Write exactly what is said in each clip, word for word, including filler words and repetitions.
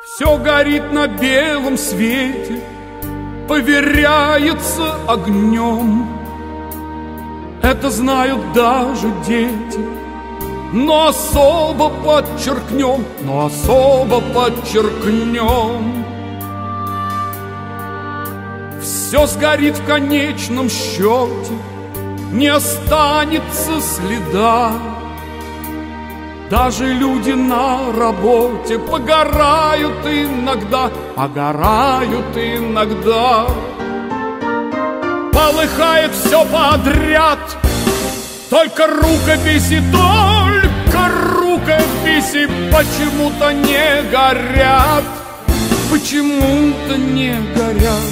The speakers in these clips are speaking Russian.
Все горит на белом свете, поверяется огнем. Это знают даже дети, но особо подчеркнем, но особо подчеркнем. Все сгорит в конечном счете, не останется следа. Даже люди на работе погорают иногда, погорают иногда. Полыхает все подряд, только рукописи, только рукописи почему-то не горят, почему-то не горят.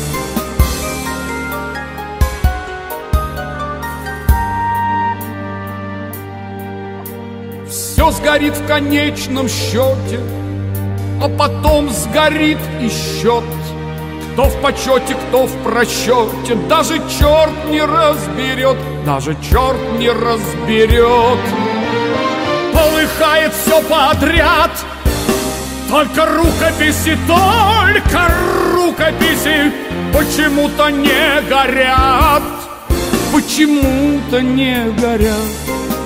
Все сгорит в конечном счете, а потом сгорит и счет. Кто в почете, кто в просчете, даже черт не разберет, даже черт не разберет. Полыхает все подряд, только рукописи, только рукописи почему-то не горят, почему-то не горят.